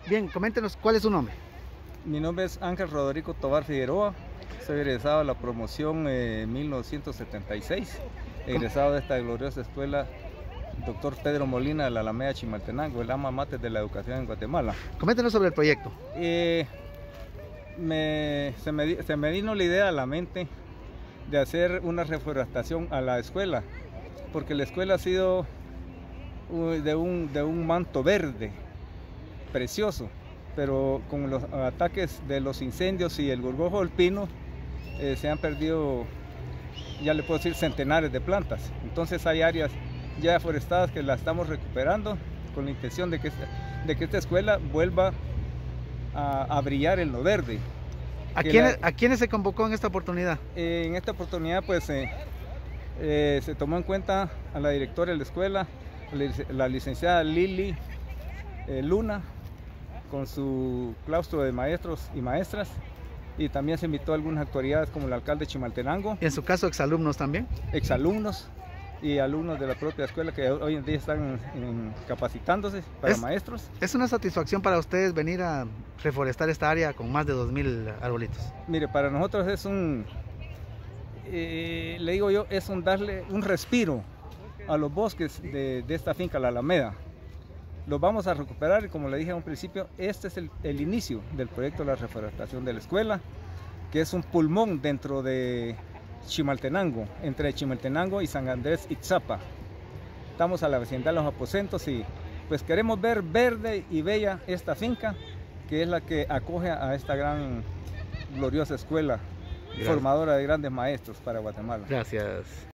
Bien, coméntenos cuál es su nombre. Mi nombre es Ángel Rodrigo Tobar Figueroa, soy egresado de la promoción 1976, egresado de esta gloriosa escuela Dr. Pedro Molina de la Alameda Chimaltenango, el alma mater de la educación en Guatemala. Coméntenos sobre el proyecto. Se me vino la idea a la mente de hacer una reforestación a la escuela, porque la escuela ha sido de un manto verde, precioso, pero con los ataques de los incendios y el gorgojo del pino se han perdido, ya le puedo decir, centenares de plantas. Entonces hay áreas ya deforestadas que las estamos recuperando con la intención de que esta escuela vuelva a brillar en lo verde. ¿A quiénes se convocó en esta oportunidad? En esta oportunidad pues se tomó en cuenta a la directora de la escuela, la licenciada Lili Luna, con su claustro de maestros y maestras, y también se invitó a algunas autoridades como el alcalde de Chimaltenango. ¿Y en su caso exalumnos también? Exalumnos y alumnos de la propia escuela que hoy en día están capacitándose para maestros. ¿Es una satisfacción para ustedes venir a reforestar esta área con más de 2000 arbolitos? Mire, para nosotros es le digo yo, es darle un respiro a los bosques de esta finca, la Alameda. Los vamos a recuperar y, como le dije a un principio, este es el inicio del proyecto de la reforestación de la escuela, que es un pulmón dentro de Chimaltenango, entre Chimaltenango y San Andrés Ixapa. Estamos a la vecindad de los aposentos y pues queremos ver verde y bella esta finca, que es la que acoge a esta gran, gloriosa escuela. Gracias. Formadora de grandes maestros para Guatemala. Gracias.